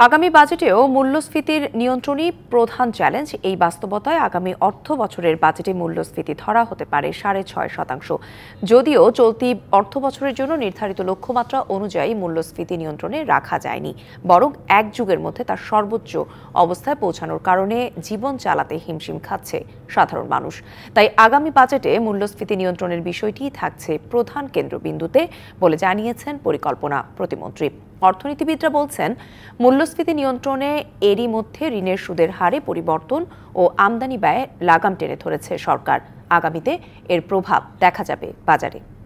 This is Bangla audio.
আগামী বাজেটেও মূল্যস্ফীতির নিয়ন্ত্রণই প্রধান চ্যালেঞ্জ। এই বাস্তবতায় আগামী অর্থ বছরের বাজেটে মূল্যস্ফীতি ধরা হতে পারে 6.5%। যদিও চলতি অর্থ বছরের জন্য নির্ধারিত লক্ষ্যমাত্রা অনুযায়ী মূল্যস্ফীতি নিয়ন্ত্রণে রাখা যায়নি, বরং এক যুগের মধ্যে তার সর্বোচ্চ অবস্থায় পৌঁছানোর কারণে জীবন চালাতে হিমশিম খাচ্ছে সাধারণ মানুষ। তাই আগামী বাজেটে মূল্যস্ফীতি নিয়ন্ত্রণের বিষয়টি থাকছে প্রধান কেন্দ্রবিন্দুতে বলে জানিয়েছেন পরিকল্পনা প্রতিমন্ত্রী। অর্থনীতিবিদরা বলছেন, মূল্যস্ফীতি নিয়ন্ত্রণে এরই মধ্যে ঋণের সুদের হারে পরিবর্তন ও আমদানি ব্যয়ে লাগাম টেনে ধরেছে সরকার। আগামীতে এর প্রভাব দেখা যাবে বাজারে।